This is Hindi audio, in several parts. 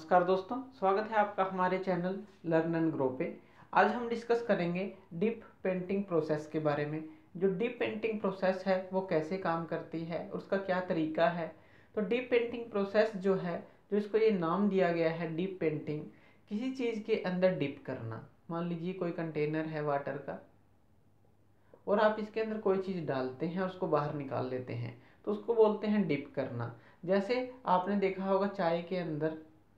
नमस्कार दोस्तों, स्वागत है आपका हमारे चैनल लर्न एंड ग्रो पे। आज हम डिस्कस करेंगे डीप पेंटिंग प्रोसेस के बारे में। जो डीप पेंटिंग प्रोसेस है वो कैसे काम करती है, उसका क्या तरीका है। तो डीप पेंटिंग प्रोसेस जो है, जो इसको ये नाम दिया गया है डीप पेंटिंग, किसी चीज़ के अंदर डिप करना। मान लीजिए कोई कंटेनर है वाटर का और आप इसके अंदर कोई चीज़ डालते हैं और उसको बाहर निकाल लेते हैं, तो उसको बोलते हैं डिप करना। जैसे आपने देखा होगा चाय के अंदर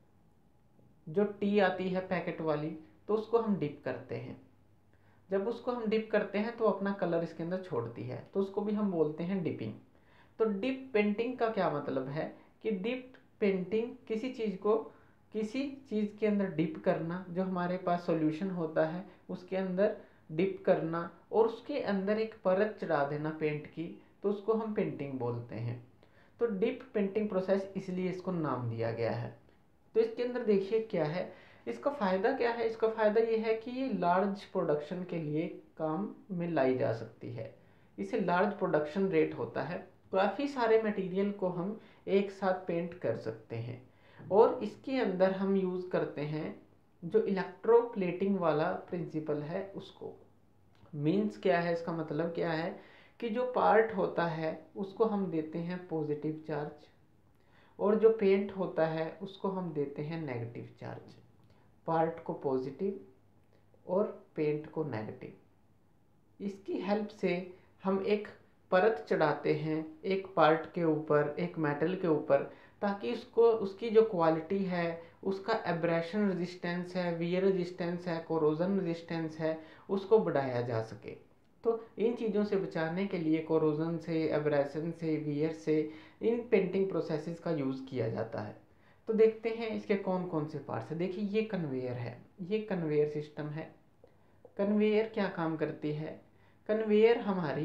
जो टी आती है पैकेट वाली, तो उसको हम डिप करते हैं। जब उसको हम डिप करते हैं तो अपना कलर इसके अंदर छोड़ती है, तो उसको भी हम बोलते हैं डिपिंग। तो डिप पेंटिंग का क्या मतलब है कि डिप पेंटिंग किसी चीज़ को किसी चीज़ के अंदर डिप करना, जो हमारे पास सॉल्यूशन होता है उसके अंदर डिप करना और उसके अंदर एक परत चढ़ा देना पेंट की, तो उसको हम पेंटिंग बोलते हैं। तो डिप पेंटिंग प्रोसेस इसलिए इसको नाम दिया गया है। तो इसके अंदर देखिए क्या है, इसका फ़ायदा क्या है। इसका फ़ायदा ये है कि ये लार्ज प्रोडक्शन के लिए काम में लाई जा सकती है। इसे लार्ज प्रोडक्शन रेट होता है, काफ़ी सारे मटेरियल को हम एक साथ पेंट कर सकते हैं। और इसके अंदर हम यूज़ करते हैं जो इलेक्ट्रोप्लेटिंग वाला प्रिंसिपल है उसको। मीन्स क्या है, इसका मतलब क्या है कि जो पार्ट होता है उसको हम देते हैं पॉजिटिव चार्ज और जो पेंट होता है उसको हम देते हैं नेगेटिव चार्ज। पार्ट को पॉजिटिव और पेंट को नेगेटिव। इसकी हेल्प से हम एक परत चढ़ाते हैं एक पार्ट के ऊपर, एक मेटल के ऊपर, ताकि उसको उसकी जो क्वालिटी है, उसका एब्रेशन रेजिस्टेंस है, वियर रेजिस्टेंस है, कोरोजन रेजिस्टेंस है, उसको बढ़ाया जा सके। तो इन चीज़ों से बचाने के लिए, कोरोजन से, एब्रेशन से, वियर से, इन पेंटिंग प्रोसेसेस का यूज़ किया जाता है। तो देखते हैं इसके कौन कौन से पार्ट्स हैं। देखिए ये कन्वेयर है, ये कन्वेयर सिस्टम है। कन्वेयर क्या काम करती है, कन्वेयर हमारी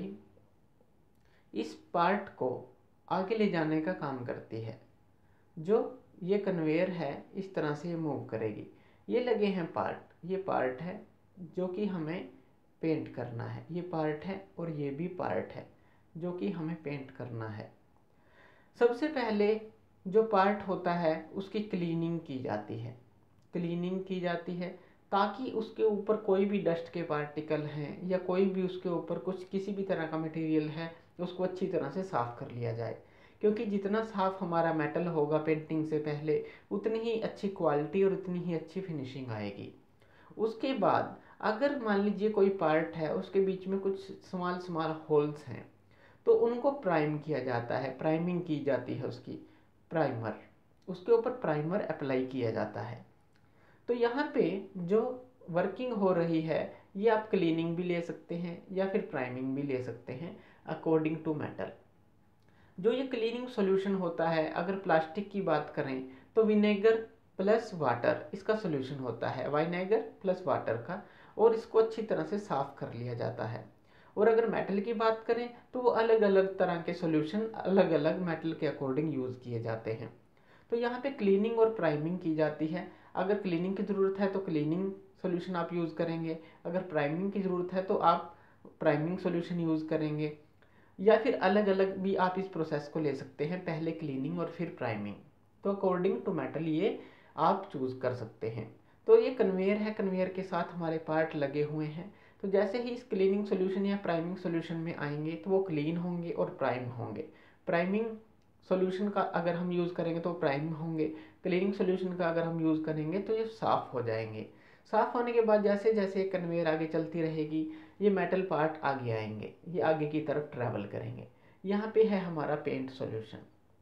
इस पार्ट को आगे ले जाने का काम करती है। जो ये कन्वेयर है इस तरह से ये मूव करेगी। ये लगे हैं पार्ट, ये पार्ट है जो कि हमें पेंट करना है, ये पार्ट है और ये भी पार्ट है जो कि हमें पेंट करना है। सबसे पहले जो पार्ट होता है उसकी क्लीनिंग की जाती है। क्लीनिंग की जाती है ताकि उसके ऊपर कोई भी डस्ट के पार्टिकल हैं या कोई भी उसके ऊपर कुछ किसी भी तरह का मटेरियल है, उसको अच्छी तरह से साफ़ कर लिया जाए। क्योंकि जितना साफ़ हमारा मेटल होगा पेंटिंग से पहले, उतनी ही अच्छी क्वालिटी और उतनी ही अच्छी फिनिशिंग आएगी। उसके बाद अगर मान लीजिए कोई पार्ट है उसके बीच में कुछ स्मॉल स्मॉल होल्स हैं, तो उनको प्राइम किया जाता है, प्राइमिंग की जाती है उसकी, प्राइमर, उसके ऊपर प्राइमर अप्लाई किया जाता है। तो यहाँ पे जो वर्किंग हो रही है, ये आप क्लीनिंग भी ले सकते हैं या फिर प्राइमिंग भी ले सकते हैं अकॉर्डिंग टू मेटल। जो ये क्लीनिंग सॉल्यूशन होता है, अगर प्लास्टिक की बात करें तो विनेगर प्लस वाटर इसका सॉल्यूशन होता है, विनेगर प्लस वाटर का, और इसको अच्छी तरह से साफ़ कर लिया जाता है। और अगर मेटल की बात करें तो वो अलग अलग तरह के सॉल्यूशन अलग अलग मेटल के अकॉर्डिंग यूज़ किए जाते हैं। तो यहाँ पे क्लीनिंग और प्राइमिंग की जाती है। अगर क्लीनिंग की ज़रूरत है तो क्लीनिंग सॉल्यूशन आप यूज़ करेंगे, अगर प्राइमिंग की ज़रूरत है तो आप प्राइमिंग सॉल्यूशन यूज़ करेंगे, या फिर अलग अलग भी आप इस प्रोसेस को ले सकते हैं, पहले क्लीनिंग और फिर प्राइमिंग। तो अकॉर्डिंग टू मेटल ये आप चूज़ कर सकते हैं। तो ये कन्वेयर है, कन्वेयर के साथ हमारे पार्ट लगे हुए हैं। तो जैसे ही इस क्लीनिंग सॉल्यूशन या प्राइमिंग सॉल्यूशन में आएंगे तो वो क्लीन होंगे और प्राइम होंगे। प्राइमिंग सॉल्यूशन का अगर हम यूज़ करेंगे तो प्राइम होंगे, क्लीनिंग सॉल्यूशन का अगर हम यूज़ करेंगे तो ये साफ़ हो जाएंगे। साफ़ होने के बाद जैसे जैसे कन्वेयर आगे चलती रहेगी, ये मेटल पार्ट आगे आएंगे, ये आगे की तरफ ट्रैवल करेंगे। यहाँ पे है हमारा पेंट सॉल्यूशन।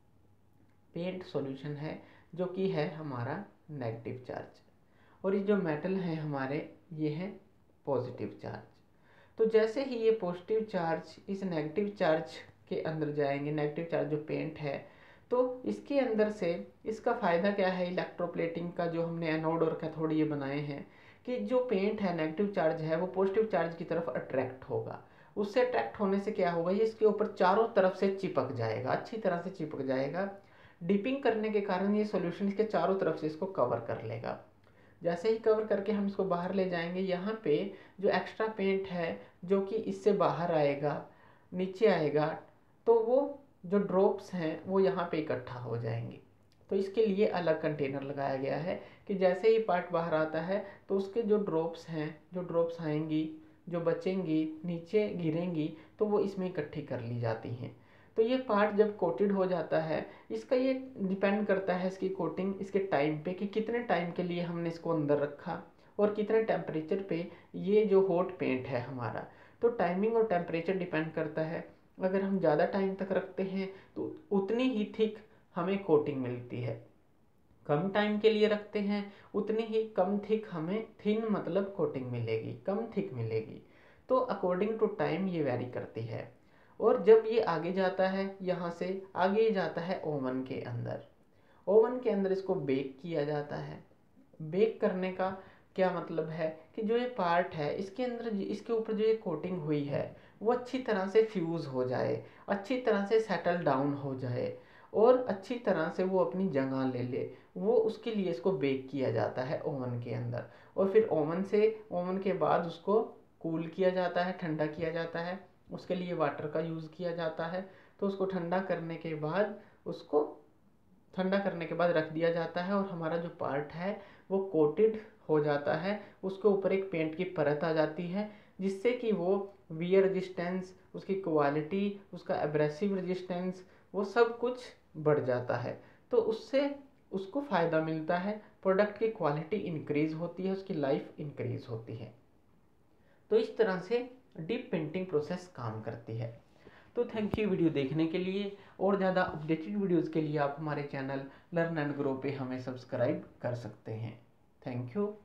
पेंट सॉल्यूशन है जो कि है हमारा नेगेटिव चार्ज, और ये जो मेटल है हमारे, ये है पॉजिटिव चार्ज। तो जैसे ही ये पॉजिटिव चार्ज इस नेगेटिव चार्ज के अंदर जाएंगे, नेगेटिव चार्ज जो पेंट है, तो इसके अंदर से इसका फ़ायदा क्या है, इलेक्ट्रोप्लेटिंग का जो हमने एनोड और कैथोड ये बनाए हैं, कि जो पेंट है नेगेटिव चार्ज है वो पॉजिटिव चार्ज की तरफ अट्रैक्ट होगा। उससे अट्रैक्ट होने से क्या होगा, ये इसके ऊपर चारों तरफ से चिपक जाएगा, अच्छी तरह से चिपक जाएगा। डिपिंग करने के कारण ये सॉल्यूशन इसके चारों तरफ से इसको कवर कर लेगा। जैसे ही कवर करके हम इसको बाहर ले जाएंगे, यहाँ पे जो एक्स्ट्रा पेंट है जो कि इससे बाहर आएगा, नीचे आएगा, तो वो जो ड्रॉप्स हैं वो यहाँ पे इकट्ठा हो जाएंगे। तो तो इसके लिए अलग कंटेनर लगाया गया है कि जैसे ही पार्ट बाहर आता है तो उसके जो ड्रॉप्स हैं, जो ड्रॉप्स आएंगी, जो बचेंगी, नीचे गिरेंगी, तो वो इसमें इकट्ठी कर ली जाती हैं। तो ये पार्ट जब कोटेड हो जाता है, इसका ये डिपेंड करता है इसकी कोटिंग इसके टाइम पे कि कितने टाइम के लिए हमने इसको अंदर रखा और कितने टेम्परेचर पे ये जो हॉट पेंट है हमारा। तो टाइमिंग और टेम्परेचर डिपेंड करता है। अगर हम ज़्यादा टाइम तक रखते हैं तो उतनी ही थिक हमें कोटिंग मिलती है, कम टाइम के लिए रखते हैं उतनी ही कम थिक हमें थिन मतलब कोटिंग मिलेगी, कम थिक मिलेगी। तो अकॉर्डिंग टू टाइम ये वेरी करती है। और जब ये आगे जाता है, यहाँ से आगे जाता है ओवन के अंदर। ओवन के अंदर इसको बेक किया जाता है। बेक करने का क्या मतलब है कि जो ये पार्ट है इसके अंदर, इसके ऊपर जो ये कोटिंग हुई है वो अच्छी तरह से फ्यूज़ हो जाए, अच्छी तरह से सेटल डाउन हो जाए और अच्छी तरह से वो अपनी जगह ले ले। वो उसके लिए इसको बेक किया जाता है ओवन के अंदर। और फिर ओवन के बाद उसको कूल किया जाता है, ठंडा किया जाता है। उसके लिए वाटर का यूज़ किया जाता है। तो उसको ठंडा करने के बाद रख दिया जाता है और हमारा जो पार्ट है वो कोटेड हो जाता है। उसके ऊपर एक पेंट की परत आ जाती है जिससे कि वो वियर रेजिस्टेंस, उसकी क्वालिटी, उसका एब्रेसिव रेजिस्टेंस, वो सब कुछ बढ़ जाता है। तो उससे उसको फ़ायदा मिलता है, प्रोडक्ट की क्वालिटी इंक्रीज़ होती है, उसकी लाइफ इंक्रीज़ होती है। तो इस तरह से डीप पेंटिंग प्रोसेस काम करती है। तो थैंक यू वीडियो देखने के लिए। और ज़्यादा अपडेटेड वीडियोज़ के लिए आप हमारे चैनल लर्न एंड ग्रो पे हमें सब्सक्राइब कर सकते हैं। Thank you.